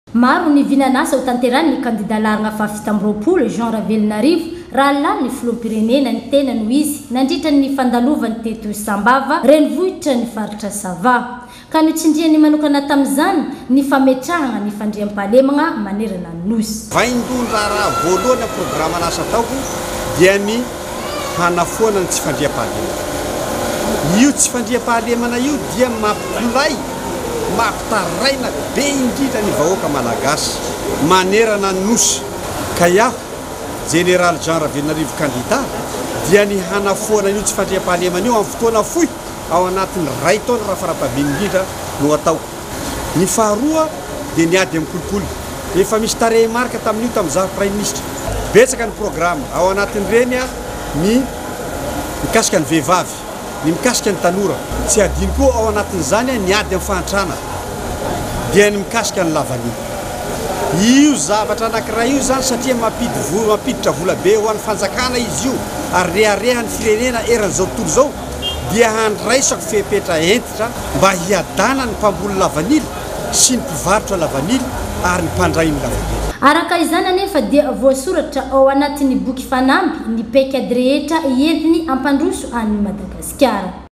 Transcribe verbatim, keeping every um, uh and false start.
Maro ny vinanasa ho tanterany ny candidat laragna fahafitamboropolo Jean Ravelinarivo raha lany ny filoham-pirenena ny tena no izy nandritra ny fandalovany teto Sambava renivohitra ny faritra Sava ka nitsindriany manokana tamin'izany ny fametrahana ny fandriam-pahalemagna manerana ny nosy. Vaindondra raha voalohany programa nasa ataoko dia ny hanafoana ny tsy fandriam-pahalemana. Io tsy fandriam-pahalemana io dia mampilay mampitaraina be indrindra ny vahoaka malagasy manerana ny nosy ka iaho Général Jean Ravelinarivo candidat dia ny hanafoana io tsy fandriam-pahalemana io amin'ny fotoana fohy ao anatin'ny ray taona raha farafahabe indrindra no ataoko. Ny faharoa dia ny ady amin'ny kolikoly efa misy tarehimarika tamin'io tamin'izaho prime ministre betsaka ny programme ao anatin'ireny ny mikasika ny vehivavy ny mikasika ny tanora tsy adino koa ao anatin'izany ny ady amin'ny fahantrana dia ny mikasika ny lavanila. Io zavatra anankiray io zany satria mampidi vola mampiditra vola be ho an'ny fanjakana izy io ary reharehan'ny firenena eran'izao tontolo zao dia handraisako fepetra entitra mba hiadana ny mpamboly lavanila sy ny mpivarotra lavanila ary ny mpandray ny lavanila. Araka izany anefa dia voasoratra ao anatin'ny boky fanamby ny paikady rehetra entiny ampandroso any Madagasikara.